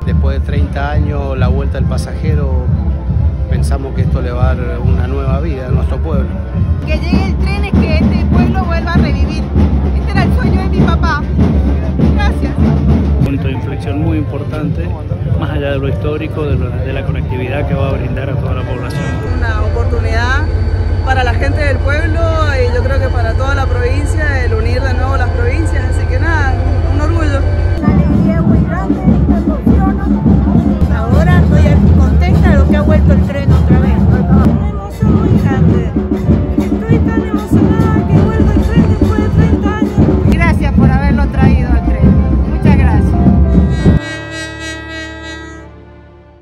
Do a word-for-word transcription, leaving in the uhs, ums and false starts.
después de treinta años, la vuelta del pasajero, pensamos que esto le va a dar una nueva vida a nuestro pueblo. Que llegue el tren es que este pueblo vuelva a revivir. Este era el sueño de mi papá. Gracias. Un punto de inflexión muy importante, más allá de lo histórico, de, lo, de la conectividad que va a brindar a toda la población. Una oportunidad para la gente del pueblo